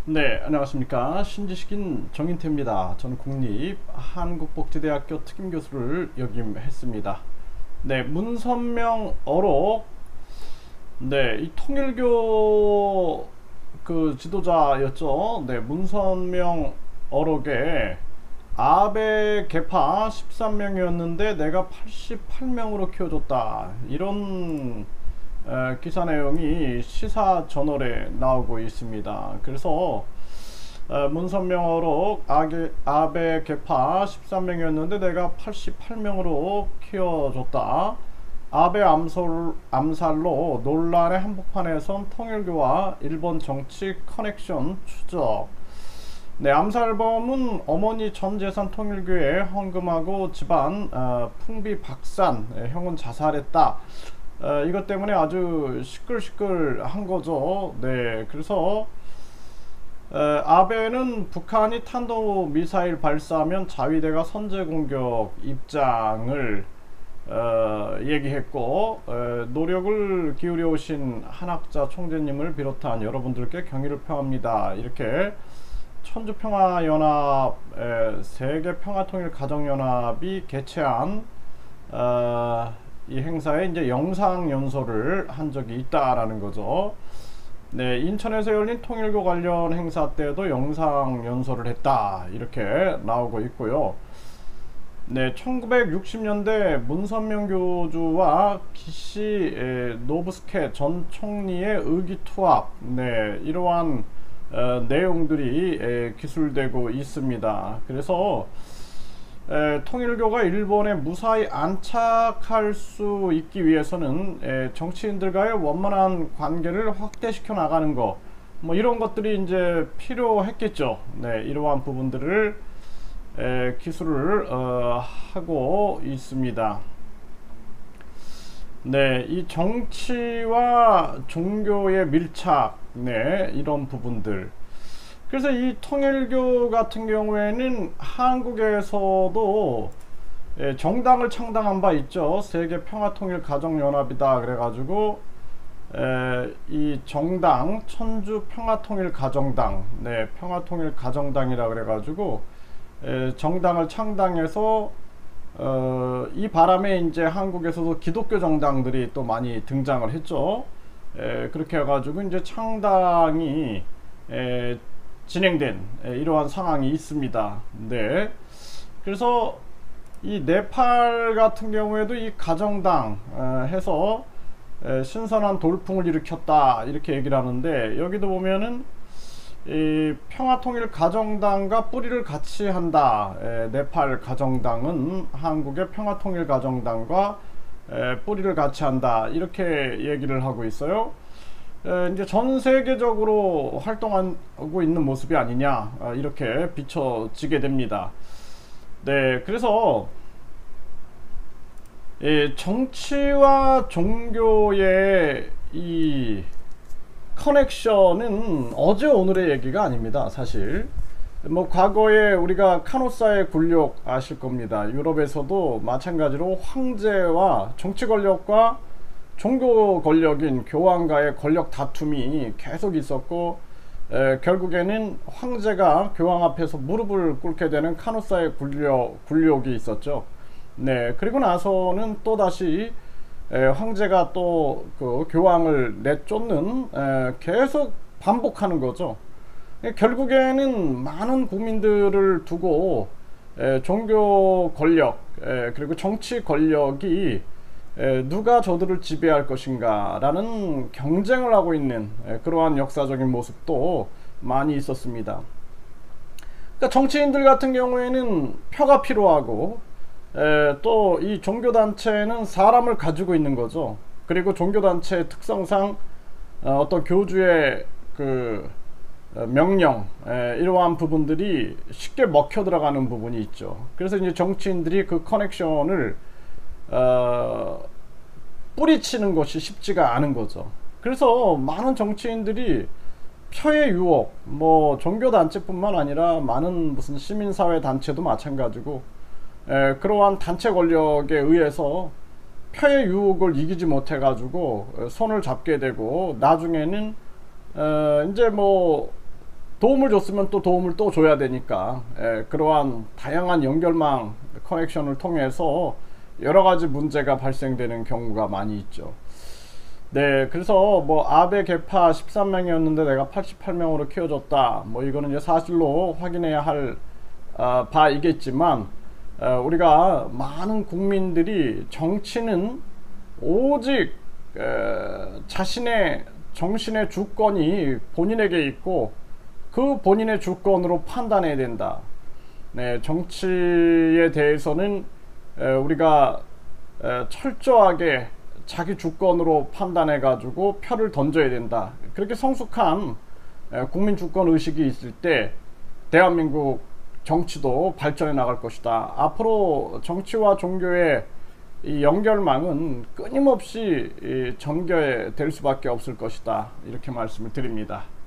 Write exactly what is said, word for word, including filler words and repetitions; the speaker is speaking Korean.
네, 안녕하십니까. 신지식인 정인태입니다. 저는 국립 한국복지대학교 특임교수를 역임했습니다. 네, 문선명 어록. 네, 이 통일교 그 지도자였죠. 네, 문선명 어록에 아베 계파 십삼 명이었는데 내가 팔십팔 명으로 키워줬다. 이런 에, 기사 내용이 시사 저널에 나오고 있습니다. 그래서 에, 문선명어로 아게, 아베 계파 십삼 명이었는데 내가 팔십팔 명으로 키워줬다. 아베 암살, 암살로 논란의 한복판에 선 통일교와 일본 정치 커넥션 추적. 네, 암살범은 어머니 전 재산 통일교에 헌금하고 집안 어, 풍비박산, 예, 형은 자살했다. 어, 이것 때문에 아주 시끌시끌한 거죠. 네, 그래서 어, 아베는 북한이 탄도미사일 발사하면 자위대가 선제 공격 입장을 어, 얘기했고, 어, 노력을 기울여 오신 한학자 총재님을 비롯한 여러분들께 경의를 표합니다. 이렇게 천주평화연합, 에, 세계평화통일가정연합이 개최한 어, 이 행사에 이제 영상 연설을 한 적이 있다라는 거죠. 네, 인천에서 열린 통일교 관련 행사 때도 영상 연설을 했다 이렇게 나오고 있고요. 네, 천구백육십 년대 문선명 교주와 기시 에, 노브스케 전 총리의 의기투합, 네, 이러한 어, 내용들이 에, 기술되고 있습니다. 그래서 에, 통일교가 일본에 무사히 안착할 수 있기 위해서는 에, 정치인들과의 원만한 관계를 확대시켜 나가는 것, 뭐 이런 것들이 이제 필요했겠죠. 네, 이러한 부분들을 에, 기술을 어, 하고 있습니다. 네, 이 정치와 종교의 밀착, 네, 이런 부분들. 그래서 이 통일교 같은 경우에는 한국에서도 예, 정당을 창당한 바 있죠. 세계평화통일가정연합이다 그래가지고 에, 이 정당 천주평화통일가정당, 네, 평화통일가정당이라 그래가지고 에, 정당을 창당해서 어, 이 바람에 이제 한국에서도 기독교 정당들이 또 많이 등장을 했죠. 에, 그렇게 해가지고 이제 창당이 에, 진행된 에, 이러한 상황이 있습니다. 네. 그래서 이 네팔 같은 경우에도 이 가정당 에, 해서 에, 신선한 돌풍을 일으켰다 이렇게 얘기를 하는데, 여기도 보면은 이 평화통일 가정당과 뿌리를 같이 한다. 에, 네팔 가정당은 한국의 평화통일 가정당과 에, 뿌리를 같이 한다 이렇게 얘기를 하고 있어요. 에, 이제 전 세계적으로 활동하고 있는 모습이 아니냐, 아, 이렇게 비춰지게 됩니다. 네, 그래서 이 정치와 종교의 이 커넥션은 어제 오늘의 얘기가 아닙니다. 사실 뭐 과거에 우리가 카노사의 굴욕 아실 겁니다. 유럽에서도 마찬가지로 황제와 정치 권력과 종교 권력인 교황과의 권력 다툼이 계속 있었고, 에, 결국에는 황제가 교황 앞에서 무릎을 꿇게 되는 카노사의 굴욕, 굴욕이 있었죠. 네, 그리고 나서는 또다시 에, 황제가 또 그 교황을 내쫓는, 에, 계속 반복하는 거죠. 에, 결국에는 많은 국민들을 두고 에, 종교 권력, 에, 그리고 정치 권력이 에, 누가 저들을 지배할 것인가 라는 경쟁을 하고 있는 에, 그러한 역사적인 모습도 많이 있었습니다. 그러니까 정치인들 같은 경우에는 표가 필요하고, 또 이 종교단체는 사람을 가지고 있는 거죠. 그리고 종교단체의 특성상 어, 어떤 교주의 그 어, 명령, 에, 이러한 부분들이 쉽게 먹혀 들어가는 부분이 있죠. 그래서 이제 정치인들이 그 커넥션을 어, 뿌리치는 것이 쉽지가 않은 거죠. 그래서 많은 정치인들이 표의 유혹, 뭐 종교단체뿐만 아니라 많은 무슨 시민사회 단체도 마찬가지고, 에, 그러한 단체 권력에 의해서 표의 유혹을 이기지 못해 가지고 손을 잡게 되고, 나중에는 에, 이제 뭐 도움을 줬으면 또 도움을 또 줘야 되니까 예, 그러한 다양한 연결망 커넥션을 통해서 여러 가지 문제가 발생되는 경우가 많이 있죠. 네, 그래서 뭐 아베 개파 십삼 명이었는데 내가 팔십팔 명으로 키워줬다. 뭐 이거는 이제 사실로 확인해야 할 어, 바이겠지만 어, 우리가 많은 국민들이 정치는 오직 에, 자신의 정신의 주권이 본인에게 있고 그 본인의 주권으로 판단해야 된다. 네, 정치에 대해서는 에, 우리가 에, 철저하게 자기 주권으로 판단해 가지고 표를 던져야 된다. 그렇게 성숙한 에, 국민 주권 의식이 있을 때 대한민국 정치도 발전해 나갈 것이다. 앞으로 정치와 종교의 이 연결망은 끊임없이 이 전개될 수밖에 없을 것이다. 이렇게 말씀을 드립니다.